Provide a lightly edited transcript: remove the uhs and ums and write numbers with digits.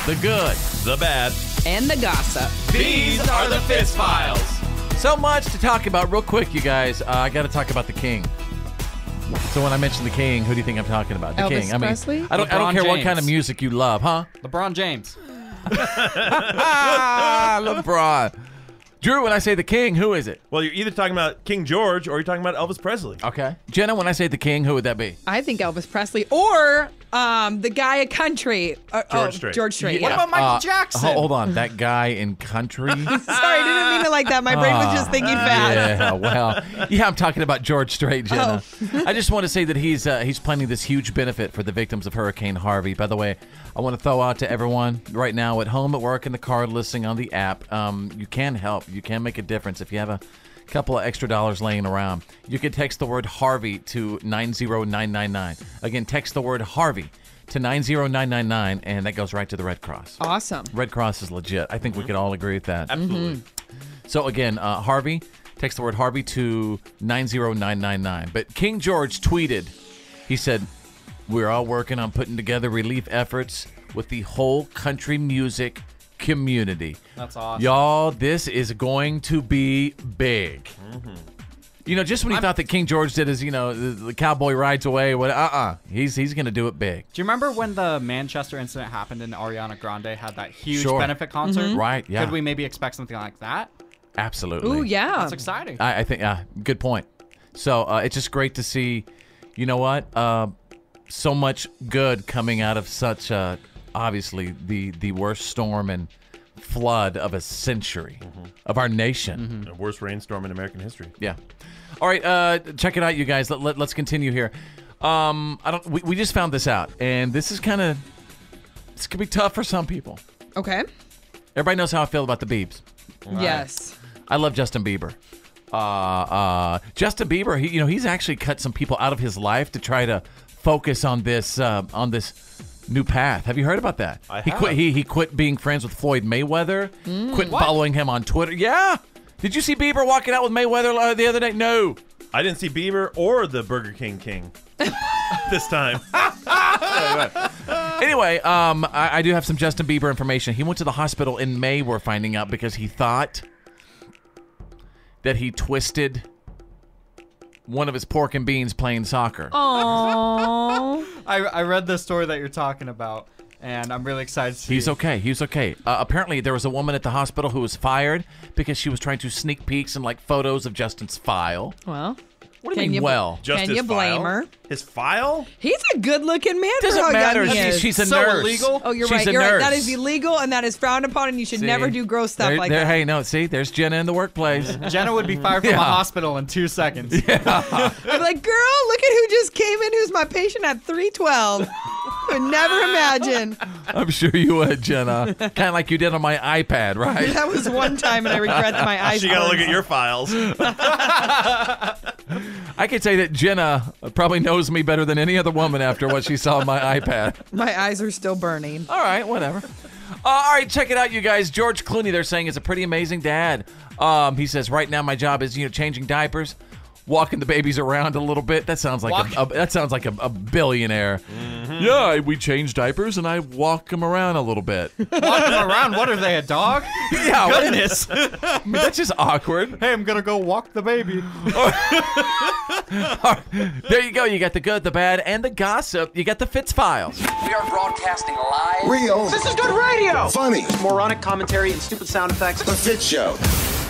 The good, the bad, and the gossip. These are the Fitz Files. So much to talk about. Real quick, you guys. I got to talk about the king. So when I mention the king, who do you think I'm talking about? The Elvis king. Presley? I don't care what kind of music you love, huh? LeBron James. LeBron. Drew, when I say the king, who is it? Well, you're either talking about King George or you're talking about Elvis Presley. Okay. Jenna, when I say the king, who would that be? I think Elvis Presley or the guy at country. George Strait. George Strait. What Yeah. about Michael Jackson? Hold on. That guy in country? Sorry, I didn't mean it like that. My brain was just thinking fast. Yeah, well, I'm talking about George Strait, Jenna. I just want to say that he's planning this huge benefit for the victims of Hurricane Harvey. By the way, I want to throw out to everyone right now at home, at work, in the car, listening on the app. You can help. You can make a difference if you have a couple of extra dollars laying around. You can text the word Harvey to 90999. Again, text the word Harvey to 90999, and that goes right to the Red Cross. Awesome. Red Cross is legit. I think we could all agree with that. Absolutely. So again, Harvey, text the word Harvey to 90999. But King George tweeted, he said, "We're all working on putting together relief efforts with the whole country music community." That's awesome. Y'all, this is going to be big. You know, just when you thought that King George did his, the cowboy rides away, he's going to do it big. Do you remember when the Manchester incident happened and Ariana Grande had that huge Sure. benefit concert? Right, yeah. Could we maybe expect something like that? Absolutely. Ooh, yeah. That's exciting. I think, good point. So it's just great to see, you know what, so much good coming out of such, obviously, the worst storm and flood of a century of our nation. The worst rainstorm in American history. Yeah. All right, check it out, you guys. Let's continue here. We just found this out, and this could be tough for some people. Okay. Everybody knows how I feel about the Biebs. Right. Yes. I love Justin Bieber. Justin Bieber, he's actually cut some people out of his life to try to focus on this new path. Have you heard about that? I He have. quit. He quit being friends with Floyd Mayweather. Quit following him on Twitter. Yeah. Did you see Bieber walking out with Mayweather the other day? No. I didn't see Bieber or the Burger King King this time. Anyway, I do have some Justin Bieber information. He went to the hospital in May, we're finding out, because he thought that he twisted one of his pork and beans playing soccer. Aww. I read the story that you're talking about, and I'm really excited to see. He's okay. He's okay. Apparently, there was a woman at the hospital who was fired because she was trying to sneak peeks and photos of Justin's file. Well, What do you mean, well? Just Can his you blame file? her? His file? He's a good-looking man. for Doesn't how matter. young he is. She's a So nurse. illegal? Oh, you're She's right. a You're right. That nurse. is illegal, and that is frowned upon, and you should See? never do gross stuff like There- that. Hey, no, see, there's Jenna in the workplace. Jenna would be fired from Yeah. a hospital in 2 seconds. I'm like, girl, look at who just came in. Who's my patient at 312? Could never imagine. I'm sure you would, Jenna. Kind of like you did on my iPad, right? That was one time, and I regret that my eyes. She got to look at your files. I can say that Jenna probably knows me better than any other woman after what she saw on my iPad. My eyes are still burning. All right, whatever. All right, check it out, you guys. George Clooney, they're saying, is a pretty amazing dad. He says, right now my job is, changing diapers, walking the babies around a little bit. That sounds like a billionaire. Yeah, we change diapers and I walk them around a little bit. Walking around, what are they, a dog? Yeah, Goodness. I mean, that's just awkward. Hey, I'm gonna go walk the baby. There you go. You got the good, the bad, and the gossip. You got the Fitz Files. We are broadcasting live. Real. This is good radio. Funny. Moronic commentary and stupid sound effects. The Fitz Show.